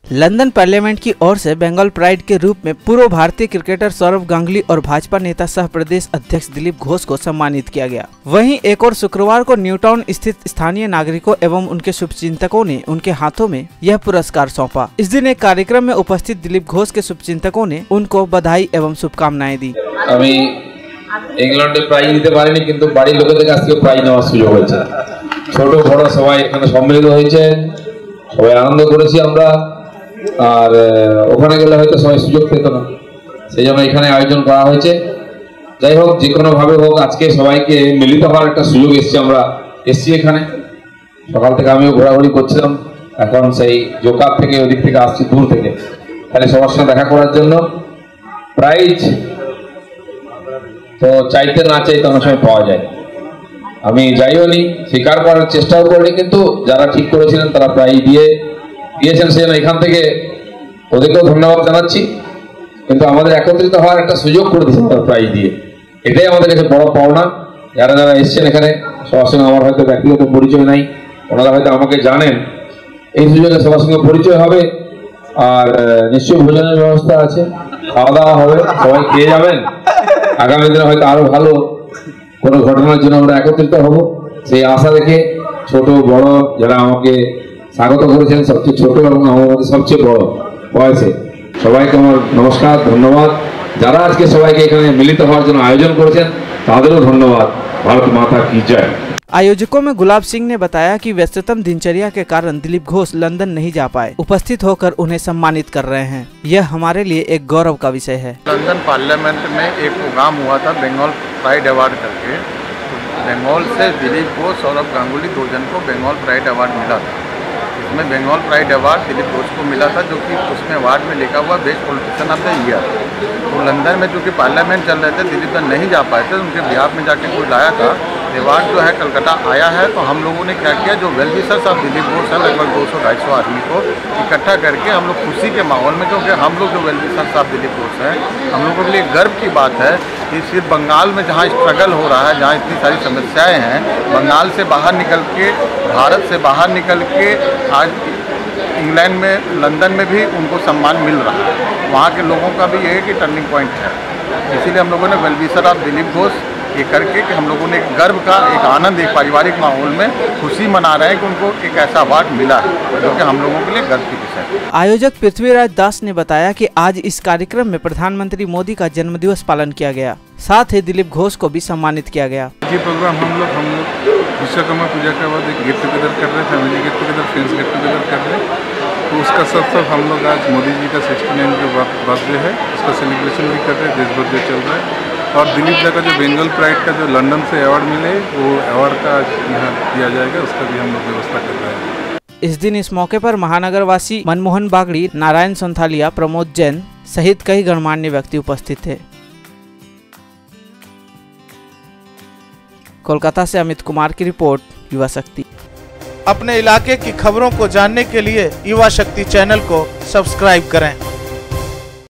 London parliament की ओर से Bengal pride के रूप में पूर्व भारतीय क्रिकेटर सौरव गांगुली और भाजपा नेता सह प्रदेश अध्यक्ष दिलीप घोष को सम्मानित किया गया। वहीं एक और शुक्रवार को न्यू टाउन स्थित स्थानीय नागरिकों एवं उनके शुभचिंतकों ने उनके हाथों में यह पुरस्कार सौंपा। इस दिन एक कार्यक्रम में उपस्थित दिलीप घोष के शुभचिंतकों ने उनको बधाई एवं शुभकामनाएं दी। इंग्लैंडे प्राइज নিতে পারিনি, কিন্তু বাড়ির লোকদের কাছ থেকে প্রাইজ নেওয়ার সুযোগ হয়েছে। ছোট বড় সবাই এখানে সম্মিলিত হয়েছে, সবাই আনন্দ করেছি আমরা। আর ওখানে গেলে হয়তো সবাই সুযোগ পেত না, সেই জন্য এখানে আয়োজন করা হয়েছে। যাই হোক, যে কোনো ভাবে হোক আজকে সবাইকে মিলিত হওয়ার একটা সুযোগ এসেছে। আমরা এসেছি এখানে সকাল থেকে, আমিও ঘোরাঘুরি করছিলাম। এখন সেই জোকার থেকে ওদিক থেকে আসছি, দূর থেকে, তাহলে সবার সঙ্গে দেখা করার জন্য। প্রাইজ তো চাইতে না চাইতে অনেক সময় পাওয়া যায়। আমি যাইও নি, স্বীকার করার চেষ্টাও করিনি, কিন্তু যারা ঠিক করেছিলেন তারা প্রাইজ দিয়েছেন, সেজন্য এখান থেকে ওদেরকেও ধন্যবাদ জানাচ্ছি। কিন্তু আমাদের একত্রিত হওয়ার একটা সুযোগ করে দিয়েছেন তারা প্রাইজ দিয়ে, এটাই আমাদের কাছে বড় পাওনা। যারা যারা এসছেন এখানে, সবার সঙ্গে আমার হয়তো ব্যক্তিগত পরিচয় নাই, ওনারা হয়তো আমাকে জানেন। এই সুযোগে সবার সঙ্গে পরিচয় হবে। আর নিশ্চয়ই ভোজনের ব্যবস্থা আছে, খাওয়া দাওয়া হবে, সবাই খেয়ে যাবেন। আগামী দিনে হয়তো আরো ভালো কোনো ঘটনার জন্য আমরা একত্রিত হব, সেই আশা রেখে ছোট বড় যারা আমাকে স্বাগত করেছেন, সবচেয়ে ছোট এবং আমার সবচেয়ে বড় বয়সে সবাইকে আমার নমস্কার, ধন্যবাদ। যারা আজকে সবাইকে এখানে মিলিত হওয়ার জন্য আয়োজন করেছেন তাদেরও ধন্যবাদ। भारत माता की जय। आयोजकों में गुलाब सिंह ने बताया कि व्यस्ततम दिनचर्या के कारण दिलीप घोष लंदन नहीं जा पाए, उपस्थित होकर उन्हें सम्मानित कर रहे हैं। यह हमारे लिए एक गौरव का विषय है। लंदन पार्लियामेंट में एक प्रोग्राम हुआ था बंगाल प्राइड अवार्ड करके, बंगाल से दिलीप घोष, सौरव गांगुली, दो जन को बंगाल प्राइड अवार्ड मिला था। इसमें बंगाल प्राइड अवार्ड दिलीप घोष को मिला था, जो कि उसमें अवार्ड में लिखा हुआ best politician of the year. तो लंदन में जो कि पार्लियामेंट चल रहे थे, दिलीप नहीं जा पाए थे, उनके बिहाफ में जाके कोई लाया था। अवार्ड जो है कलकत्ता आया है, तो हम लोगों ने क्या किया, जो well wishers of Dilip Ghosh है लगभग 200-250 आदमी को इकट्ठा करके हम लोग खुशी के माहौल में, क्योंकि हम लोग जो well wishers of Dilip Ghosh हैं, हम लोगों के लिए गर्व की बात है कि सिर्फ बंगाल में जहाँ स्ट्रगल हो रहा है, जहाँ इतनी सारी समस्याएं हैं, बंगाल से बाहर निकल के, भारत से बाहर निकल के आज इंग्लैंड में, लंदन में भी उनको सम्मान मिल रहा है। वहाँ के लोगों का भी ये है कि टर्निंग पॉइंट है। इसीलिए हम लोगों ने well wisher of Dilip Ghosh ये करके कि हम लोगों ने एक गर्व का, एक आनंद, एक पारिवारिक माहौल में खुशी मना रहे हैं कि उनको एक ऐसा अवार्ड मिला है, जो कि हम लोगों के लिए गर्व की विषय है। आयोजक पृथ्वीराज दास ने बताया कि आज इस कार्यक्रम में प्रधानमंत्री मोदी का जन्मदिवस पालन किया गया, साथ ही दिलीप घोष को भी सम्मानित किया गया। ये प्रोग्राम हम लोग विश्वकर्मा पूजा के बाद एक गेट टुगेदर कर रहे हैं, family get together, friends get together कर रहे हैं। तो उसका सब हम लोग आज मोदी जी का 69 जो बर्थडे है उसका सेलिब्रेशन भी कर रहे हैं, देश भर जो चल रहा है। और दिलीप जी का जो बंगाल प्राइड का जो लंदन से अवार्ड मिले, वो अवार्ड का यहाँ दिया जाएगा, उसका भी हम लोग व्यवस्था कर रहे हैं। इस दिन इस मौके पर महानगरवासी मनमोहन बागड़ी, नारायण संथालिया, प्रमोद जैन सहित कई गणमान्य व्यक्ति उपस्थित थे। कोलकाता से अमित कुमार की रिपोर्ट, युवा शक्ति। अपने इलाके की खबरों को जानने के लिए युवा शक्ति चैनल को सब्सक्राइब करें।